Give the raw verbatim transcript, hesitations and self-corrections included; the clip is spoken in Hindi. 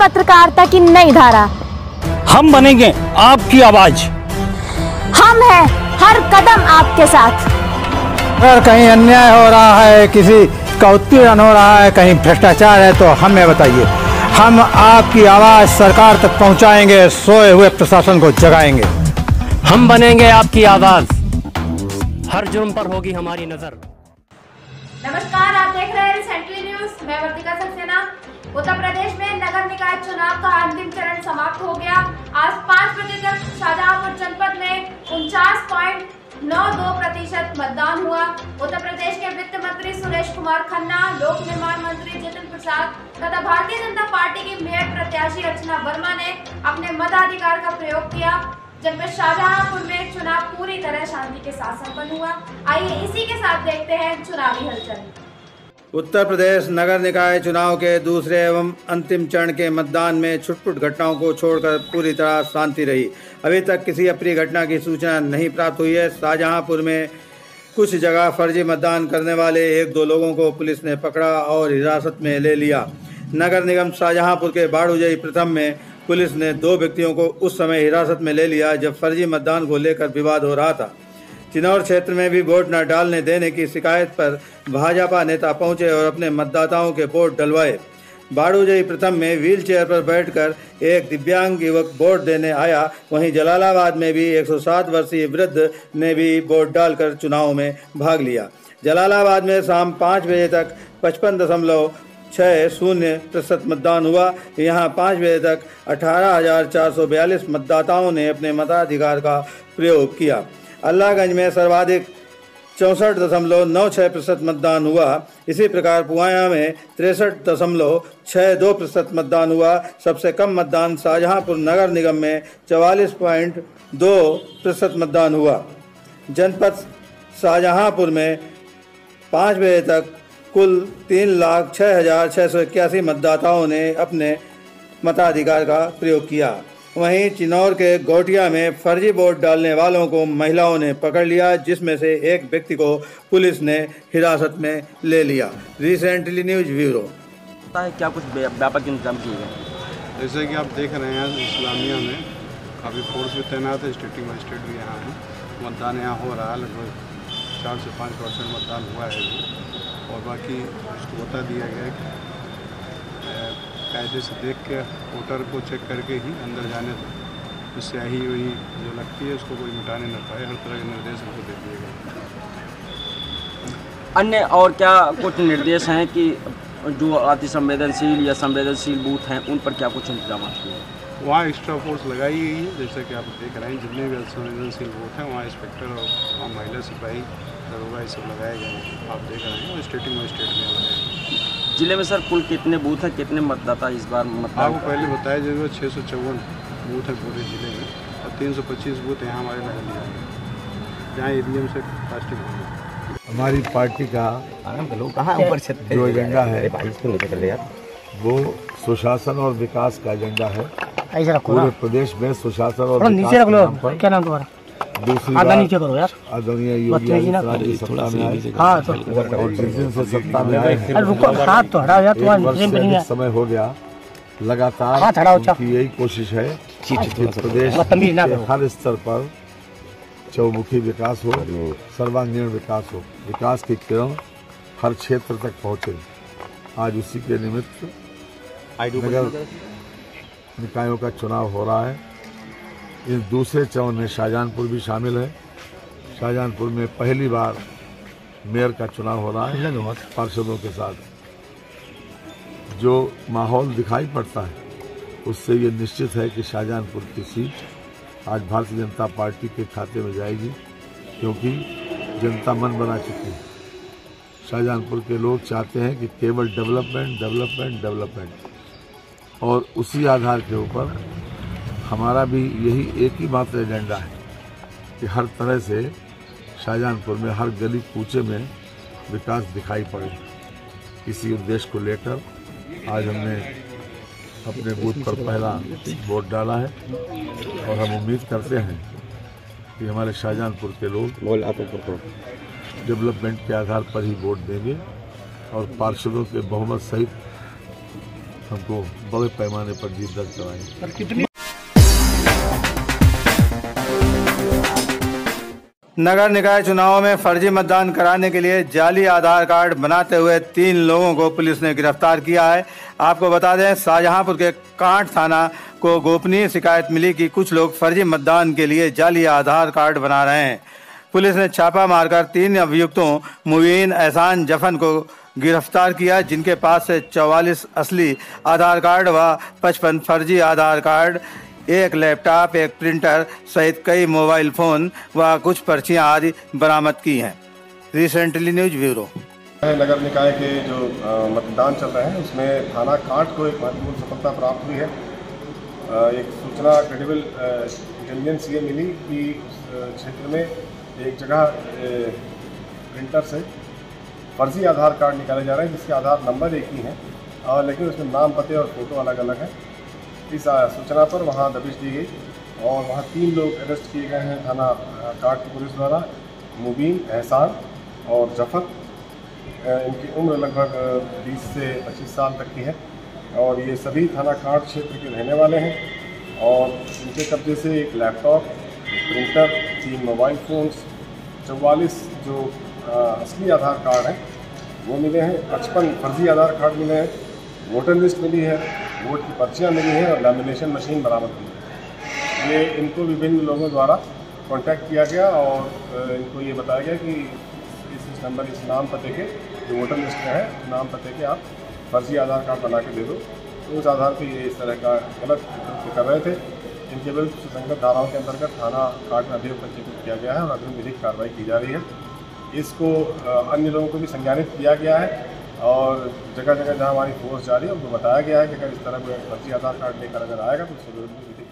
पत्रकारिता की नई धारा। हम बनेंगे आपकी आवाज। हम हैं हर कदम आपके साथ। अगर कहीं अन्याय हो रहा है, किसी का उत्पीड़न हो रहा है, कहीं भ्रष्टाचार है, तो हमें बताइए। हम आपकी आवाज सरकार तक पहुंचाएंगे, सोए हुए प्रशासन को जगाएंगे। हम बनेंगे आपकी आवाज, हर जुर्म पर होगी हमारी नजर। नमस्कार, आप देख रहे हैं सेंट्रल न्यूज। मैं वर्तिका सक्सेना। उत्तर प्रदेश में नगर निकाय चुनाव का अंतिम चरण समाप्त हो गया। आज पाँच बजे तक शाहजहांपुर जनपद में उनचास पॉइंट नौ दो प्रतिशत मतदान हुआ। उत्तर प्रदेश के वित्त मंत्री सुरेश कुमार खन्ना, लोक निर्माण मंत्री जितिन प्रसाद तथा भारतीय जनता पार्टी की मेयर प्रत्याशी अर्चना वर्मा ने अपने मताधिकार का प्रयोग किया। जनपद शाहजहांपुर में चुनाव पूरी तरह शांति के साथ संपन्न हुआ। आइए इसी के साथ देखते हैं चुनावी हलचल। उत्तर प्रदेश नगर निकाय चुनाव के दूसरे एवं अंतिम चरण के मतदान में छुटपुट घटनाओं को छोड़कर पूरी तरह शांति रही। अभी तक किसी अप्रिय घटना की सूचना नहीं प्राप्त हुई है। शाहजहांपुर में कुछ जगह फर्जी मतदान करने वाले एक दो लोगों को पुलिस ने पकड़ा और हिरासत में ले लिया। नगर निगम शाहजहांपुर के बाड़ूजई प्रथम में पुलिस ने दो व्यक्तियों को उस समय हिरासत में ले लिया जब फर्जी मतदान को लेकर विवाद हो रहा था। चिनौर क्षेत्र में भी वोट न डालने देने की शिकायत पर भाजपा नेता पहुंचे और अपने मतदाताओं के वोट डलवाए। बाड़ूजई प्रथम में व्हील चेयर पर बैठकर एक दिव्यांग युवक वोट देने आया। वहीं जलालाबाद में भी एक सौ सात वर्षीय वृद्ध ने भी वोट डालकर चुनाव में भाग लिया। जलालाबाद में शाम पाँच बजे तक पचपन दशमलव छः शून्य प्रतिशत मतदान हुआ। यहाँ पाँच बजे तक अठारह हजार चार सौ बयालीस मतदाताओं ने अपने मताधिकार का प्रयोग किया। अल्लाहगंज में सर्वाधिक चौंसठ दशमलव नौ छः प्रतिशत मतदान हुआ। इसी प्रकार पुआया में तिरसठ दशमलव छः दो प्रतिशत मतदान हुआ। सबसे कम मतदान शाहजहांपुर नगर निगम में चवालीस पॉइंट दो प्रतिशत मतदान हुआ। जनपद शाहजहांपुर में पाँच बजे तक कुल तीन लाख छः हजार छः सौ इक्यासी मतदाताओं ने अपने मताधिकार का प्रयोग किया। वहीं चिनौर के गोटिया में फर्जी वोट डालने वालों को महिलाओं ने पकड़ लिया, जिसमें से एक व्यक्ति को पुलिस ने हिरासत में ले लिया। Recently news bureau. क्या कुछ व्यापक इंतजाम किए गए? जैसे कि आप देख रहे हैं, इस्लामिया में काफ़ी फोर्स भी तैनात है, स्टेटिंग मजिस्ट्रेट भी यहाँ है। मतदान यहाँ हो रहा है, लगभग चार से पाँच परसेंट मतदान हुआ है और बाकी उसको बता दिया गया कि कायदे से देख के वोटर को चेक करके ही अंदर जाने दो। तो स्याही वही जो लगती है उसको कोई मिटाने न पाए, हर तरह के निर्देश उनको दे दिए गए। अन्य और क्या कुछ निर्देश हैं कि जो अति संवेदनशील या संवेदनशील बूथ हैं उन पर क्या कुछ इंतजाम किए हैं? वहाँ एक्स्ट्रा फोर्स लगाई गई है। जैसे कि आप देख रहे हैं, जितने भी संवेदनशील बूथ हैं वहाँ इंस्पेक्टर और वहाँ महिला सिपाही दरोगा ये सब लगाए गए हैं। आप देख रहे हैं, और स्टेटिंग मजिस्ट्रेट भी लगाए गए। जिले में सर कुल कितने बूथ हैं, कितने मतदाता इस बार मतदान? आपको पहले बताया जाएगा छः सौ चौवन बूथ है पूरे जिले में और तीन सौ पच्चीस बूथ यहाँ हमारे नगर निगम में, जहाँ ईवीएम से कास्टिंग होगी। हमारी पार्टी का जो एजेंडा है वो सुशासन और विकास का एजेंडा है। पूरे प्रदेश में सुशासन और विकास पर क्या नाम तुम्हारा दूसरी बार आदरणीय योगी आदित्यनाथ जी सत्ता में आए और जिस दिन से सत्ता में आए समय हो गया, लगातार उनकी यही कोशिश है कि प्रदेश के हर स्तर पर चौमुखी विकास हो, सर्वांगीण विकास हो, विकास की किरण हर क्षेत्र तक पहुँचे। आज उसी के निमित्त नगर निकायों का चुनाव हो रहा है। इस दूसरे चरण में शाहजहांपुर भी शामिल है। शाहजहांपुर में पहली बार मेयर का चुनाव हो रहा है पार्षदों के साथ। जो माहौल दिखाई पड़ता है उससे ये निश्चित है कि शाहजहांपुर की सीट आज भारतीय जनता पार्टी के खाते में जाएगी, क्योंकि जनता मन बना चुकी है। शाहजहांपुर के लोग चाहते हैं कि केवल डेवलपमेंट डेवलपमेंट डेवलपमेंट और उसी आधार के ऊपर हमारा भी यही एक ही मात्र एजेंडा है कि हर तरह से शाहजहांपुर में हर गली कूचे में विकास दिखाई पड़े। इसी उद्देश्य को लेकर आज हमने अपने बूथ पर पहला वोट डाला है और हम उम्मीद करते हैं कि हमारे शाहजहांपुर के लोग डेवलपमेंट के आधार पर ही वोट देंगे और पार्षदों के बहुमत सहित हमको बड़े पैमाने पर जीत दर्ज कराई। नगर निकाय चुनाव में फर्जी मतदान कराने के लिए जाली आधार कार्ड बनाते हुए तीन लोगों को पुलिस ने गिरफ्तार किया है। आपको बता दें, शाहजहांपुर के कांट थाना को गोपनीय शिकायत मिली कि कुछ लोग फर्जी मतदान के लिए जाली आधार कार्ड बना रहे हैं। पुलिस ने छापा मारकर तीन अभियुक्तों मुबीन, एहसान, जफन को गिरफ्तार किया, जिनके पास से चौवालीस असली आधार कार्ड व पचपन फर्जी आधार कार्ड, एक लैपटॉप, एक प्रिंटर सहित कई मोबाइल फोन व कुछ पर्चियां आदि बरामद की हैं। Recently news bureau. नगर निकाय के जो मतदान चल रहे हैं उसमें थाना कांट को एक महत्वपूर्ण सफलता प्राप्त हुई है। एक सूचना क्रेडिबल इंटेलिजेंस ये मिली कि क्षेत्र में एक जगह प्रिंटर से फर्जी आधार कार्ड निकाले जा रहे हैं, जिसके आधार नंबर एक ही हैं और लेकिन उसमें नाम, पते और फोटो अलग अलग हैं। इस सूचना पर वहां दबिश दी गई और वहां तीन लोग अरेस्ट किए गए हैं थाना कांट की पुलिस द्वारा, मुबीन, एहसान और जफर। इनकी उम्र लगभग बीस से पच्चीस साल तक की है और ये सभी थाना कांट क्षेत्र के रहने वाले हैं और इनके कब्जे से एक लैपटॉप, एक प्रिंटर, तीन मोबाइल फ़ोन्स, चौवालीस जो असली आधार कार्ड हैं वो मिले हैं, पचपन फर्जी आधार कार्ड मिले हैं, वोटर लिस्ट मिली है, वोट की पर्चियाँ मिली हैं और लैमिनेशन मशीन बरामद की है। ये इनको विभिन्न लोगों द्वारा कांटेक्ट किया गया और इनको ये बताया गया कि इस इस नंबर, इस नाम पते के जो वोटर लिस्ट में है, नाम पते के आप फर्जी आधार कार्ड बना के दे दो। तो उस आधार पर ये इस तरह का गलत कर रहे थे। इनके विरुद्ध सुसंगत धाराओं के अंतर्गत थाना कांट में अभियोग पंजीकृत किया गया है और अग्रिम विधिक कार्रवाई की जा रही है। इसको अन्य लोगों को भी संज्ञानित किया गया है और जगह जगह जहां हमारी फोर्स जा रही है उनको बताया गया है कि अगर इस तरह कोई फर्जी आधार कार्ड लेकर अगर आएगा तो उससे विरुद्ध